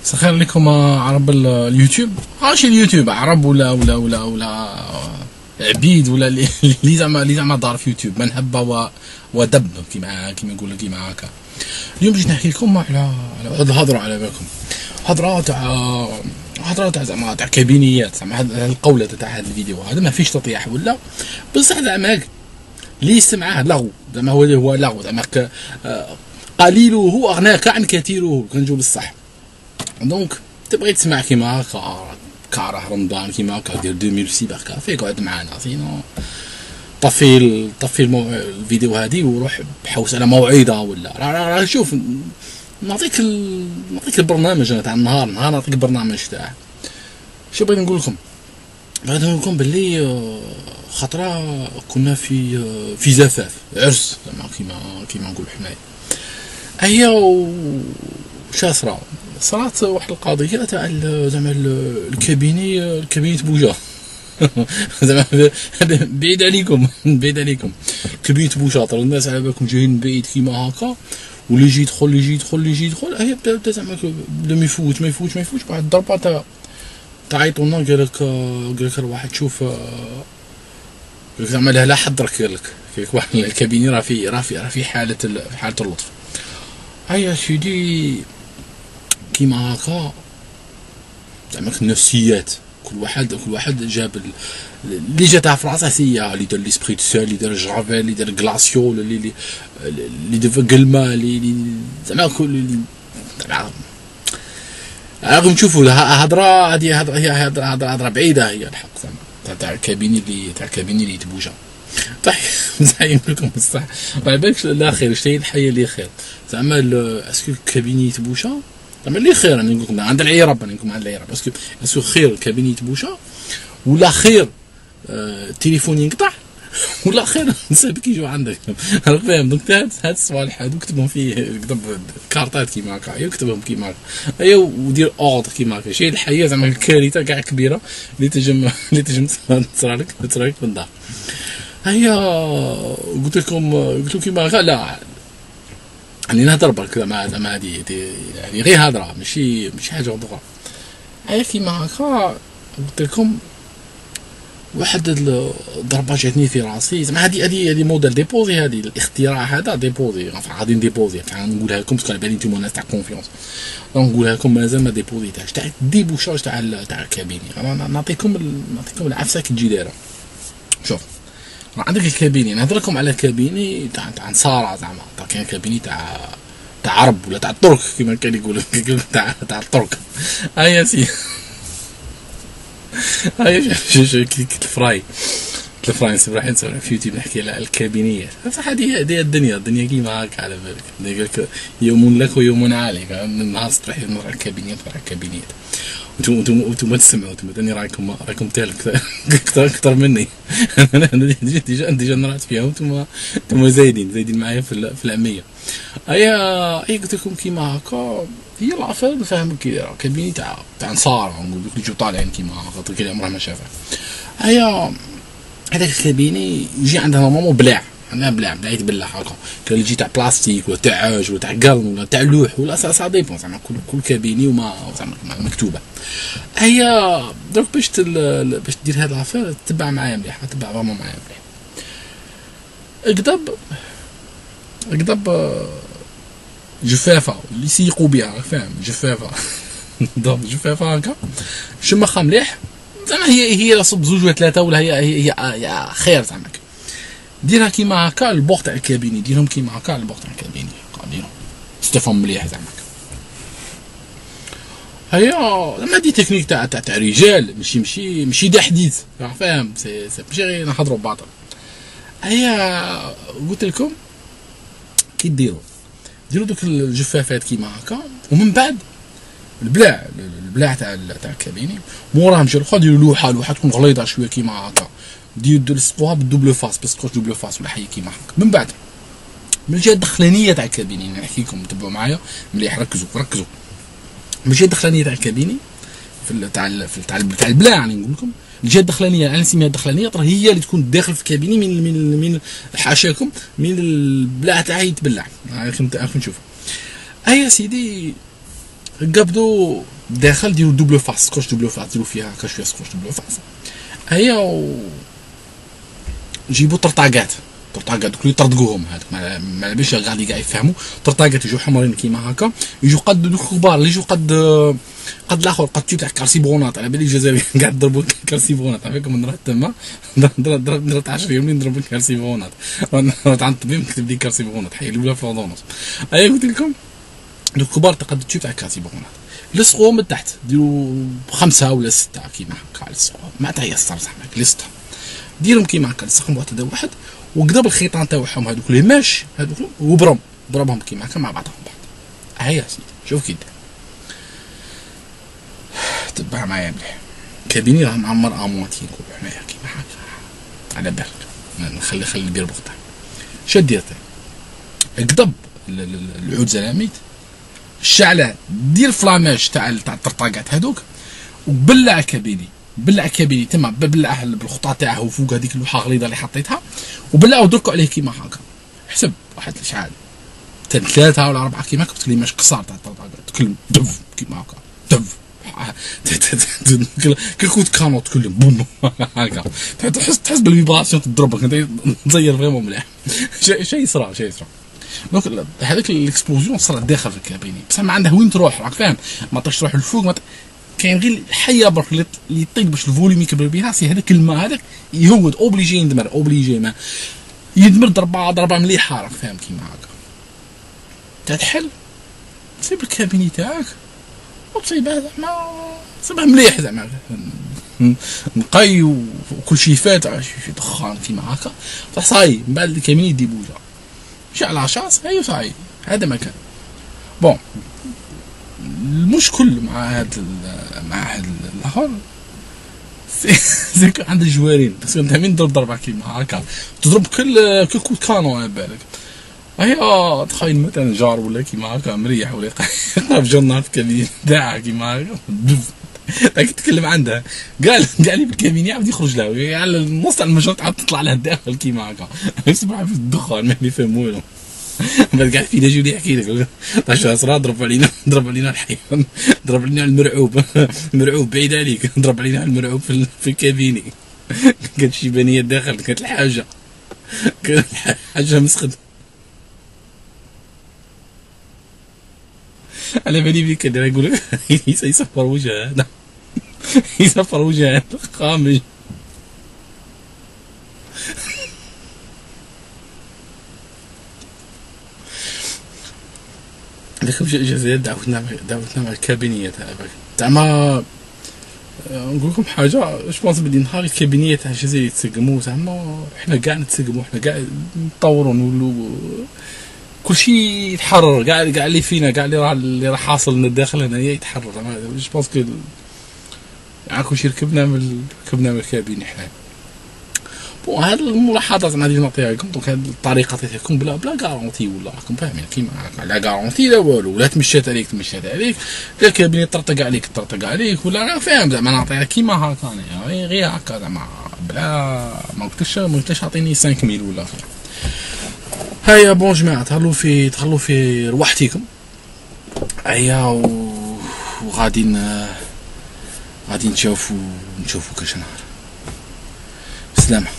سخير لكم عرب اليوتيوب، ماشي اليوتيوب عرب ولا عبيد ولا اللي زعما دار في يوتيوب من هبه ودب كيما يقول كيما هكا. اليوم جيت نحكي لكم على واحد الهضره على بالكم، هضره تاع زعما تاع كابينيات، زعما هذه القوله تاع هذا الفيديو هذا ما فيش تطيح ولا بصح زعما اللي يسمعه لغو، زعما هو لغو، زعما قليله اغناك عن كثيره كنجيو بالصح. دونك تبغي تسمع كيما هكا كاره رمضان كيما هكا دير 2006 بركا فيك اقعد معانا، سينو طفي الفيديو هادي وروح بحوس على موعظه ولا راه شوف نعطيك البرنامج تاع النهار نعطيك البرنامج تاعه. شو بغيت نقول لكم؟ بغيت نقول لكم باللي خطره كنا في زفاف عرس زعما كيما نقولوا حنايا. هي صرات واحد القضيه تاع زعما الكابيني بوجا زعما بعيد عليكم كابينه بوشاطر، الناس على بالكم جايين بعيد كيما هكا، واللي يجي يدخل هي بدا زعما بدا ما يفوتش واحد الضربه تاع عيطونا قال لك واحد شوف زعما لا حضرك قال لك واحد الكابيني راه في حاله اللطف. هيا سيدي كيما هكا زعما النفسيات كل واحد جاب اللي جات في راسه سيا، اللي دار ليسبري دو سول، اللي دار جرافيل، اللي دار غلاسيول، اللي دار قلمه، اللي زعما كل راكم تشوفوا هضره هذه هضره بعيده هي الحق زعما تاع الكابيني اللي يتبوجا. طيب نقول لكم بصح ما بالكش لا خير شتي الحياه اللي خير زعما اسكو الكابيني يتبوجا زعما اللي خير. انا نقول لكم عند العيرب، اسكو خير الكابيني يتبوجا ولا خير التليفون ينقطع ولا خير نسابك يجوا عندك. راك فاهم؟ دونك هاد الصوالح هادو كتبهم فيه، كتب كارطات كيما هكا، يكتبهم كيما هكا، ايوا ودير اوردر كيما هكا. شي الحياه زعما الكارثه كاع كبيره اللي تجم تصرى لك في الدار. هيا قلت لكم كيما هكا، لا يعني نهضر برك زعما هادي يعني غير هضره ماشي حاجه اخرى. هيا كيما هكا قلت لكم واحد الضربه جاتني في راسي، زعما هذه موديل ديبوزي، هذه الاختراع هذا ديبوزي، غادي نديبوزي نقولها لكم باسكو على بالي نتوما ناس تاع كونفيونس، نقولها لكم مازال ما ديبوزيتهاش تاع الديبوشاج تاع الكابيني. نعطيكم العفسه كي تجي دايره. شوف عندك الكابيني، نهضر لكم على كابيني تاع نصارى، زعما كاين كابيني تاع عرب ولا تاع الترك كيما كان يقولوا تاع الترك. هيا سي هيا شوف الفراي راح نسولف في يوتيوب نحكي على الكابينيات. بصح هذه الدنيا كيما هكا على بالك، قال لك يوم لك ويوم عليك، النهار تروح نروح الكابينيات وانتم تسمعوا، انتم ثاني رايكم تالك اكثر مني. انا ديجا نرات فيها وانتم زايدين معايا في العاميه. هيا قلت لكم كيما هكا هي العفايه نفهم كي كابيني تاع نصارى، نقول لك يجوا طالعين كيما هكا كي عمره ما شافها. هيا هذاك الكابيني يجي عندنا نورمالمون بلاع يتبلع هكا، كان يجي تاع بلاستيك ولا تاع عاج ولا تاع قرن ولا تاع لوح ولا سا ديبون، زعما كل كابيني وما زعما مكتوبه. هيا دوك باش دير هاد العفايه تبع معايا مليح، تبع فريمون معايا مليح. قدب جفافه اللي يسيقوا بها، راك فاهم؟ جفافه دونك جفافه هكا شمخها مليح، زعما هي صب زوج ولا ثلاثه ولا هي خير، زعما ديرها كيما هكا البوغ تاع الكابيني، ديرهم كيما هكا البوغ تاع الكابيني، ديرهم استفهم مليح زعما. هيا زعما دي تكنيك تاع رجال، ماشي دا حديث، راك فاهم؟ ماشي غير نحضروا باطل. هيا قلت لكم كي ديروا دوك الجفافات كيما هكا، ومن بعد البلاع تاع الكابيني موراهم جا الاخر ديروا لوحه تكون غليظه شويه كيما هكا، ديروا سبوها بالدوبل فاس باسكو دوبل فاس ولا حاجه كيما هكا. من بعد من الجهه الدخلانيه تاع الكابيني نحكي لكم، تبعوا معايا مليح، ركزوا من الجهه الدخلانيه تاع الكابيني تاع البلاع، يعني نقول لكم الجهه الدخلانيه، انا نسميها الدخلانيه، هي اللي تكون داخل في الكابيني من حاشاكم من البلاع تاعها يتبلع. راكم نشوفوا. هيا سيدي قبضوا داخل ديروا دوبل فاس، سكوش دوبل فاس، ديروا فيها هكا شويه سكوش دوبل فاس. هيا جيبوا طرطاقات دوك اللي يطردقوهم هذوك ما باش غادي كاع يفهموا. طرطاقات يجوا حمرين كيما هكا، يجوا قد دوك كبار اللي يجوا قد الاخر قد تيب تاع كارسيبونات. على بالي الجزائريين قاعد يضربوا كارسيبونات عافاكم. نروح تما درت 10 يوم نضرب كارسيبونات، عند الطبيب كتب لي كارسيبونات حيلوا لها فوندونس. ايا قلت لكم دوك كبار تقد تيب تاع كارسيبونات. لصقوهم من تحت، ديروا 5 ولا 6 كيما هكا لصقوهم، ما تيسر زعما لصق ديرهم كيما هكا، لصقهم واحد وقدب الخيطان تاعهم هذوك لي ماش هذوك ضربهم كيما هكا مع بعضهم بعض. هيا سيدي شوف كي دير، تبع معايا مليح. كابيني راه معمر امواتي نقولو حنايا كيما هكا على بالك. نخلي ندير بغطا. شاد دير قدب العود زلاميت، الشعله دير فلاماج تاع الطرطاقات هذوك، وبلع كابيني تما بلعه بالخطا تاعه وفوق هذيك اللوحه غليظه اللي حطيتها، وبلعه ودركوا عليه كيما هكا. حسب واحد شحال 3 ولا 4 كيما قلت لي ماش قصار تاع الطرطاقات تكلم دف كيما هكا دف كيكوت كانو تكلم بوم هكا، تحس بالفيبراسيون تضربك انت تزير فريمون مليح. شيء يصرى دونك هذاك الاكسبلوزيون صرات داخل في الكابيني، بصح ما عنده وين تروح راك فاهم، ما تقدرش تروح للفوق، كاين غير الحيه برك اللي يطيق باش الفوليوم يكبر بها. سي هذاك الماء هذاك يهود اوبليجي يندمر، ما يدمر ضربه مليحه راك فاهم كيما هكا. تتحل تصيب الكابيني تاعك وتصيبها زعما تصيبها مليح زعما نقي وكل شيء فات شي دخان كيما هكا، بصح صاي من بعد الكابيني يدي بوجه على شاص هي صاي. هذا مكان بون. المشكل مع هاد الاخر زيك عند الجوارين، بس انت مين ضربه كيما هكا تضرب كل كود كانون على بالك. هيا تخيل مثلا جار ولا كيما هكا مريح ولا يقرا في جورنال في الكابين تاعها كيما هكا راك تتكلم عندها قال لي بالكابين يعاود يخرج له على النص تاع المجرة تعاود تطلع له الداخل كيما هكا يصبح في الدخان ما يفهم والو. بعد قاعد فينا جوني يحكي لك طاش صرا ضرب علينا الحيوان، ضرب علينا المرعوب بعيد عليك، ضرب علينا المرعوب في الكابيني. كانت شي بنيه داخل، كانت الحاجه مسخد على بالي بلي كان يقول لك يصفر وجهه هذا يصفر وجهه خامج. ذاك الجزائر دعوتنا مع الكابينيه تاع ما نقول لكم حاجه. جو بونس بلي نهار الكابينيه تاع الجزائر يتسقموا زعما حنا كاع نتسقموا، حنا كاع نطوروا نولوا كلشي يتحرر، كاع اللي فينا كاع اللي راه حاصل لنا داخل هنايا يتحرر. جو بونس كو كلشي ركبنا من الكابين حنا. بون هاد الملاحظات انا غادي نعطيها لكم. دونك هاد الطريقه عطيتها لكم بلا كارونتي ولا راكم فاهمين كيما لا كارونتي لا والو، لا تمشات عليك لا الكابين يطرطق عليك ولا راه فاهم زعما نعطيها كيما هكا انا غير هكا زعما بلا ما قلتش عطيني 5000 ولا خير. هيا بون جماعه تهلوا في رواحتكم. هيا وغادي نشوفوا كاش نهار. بسلامه.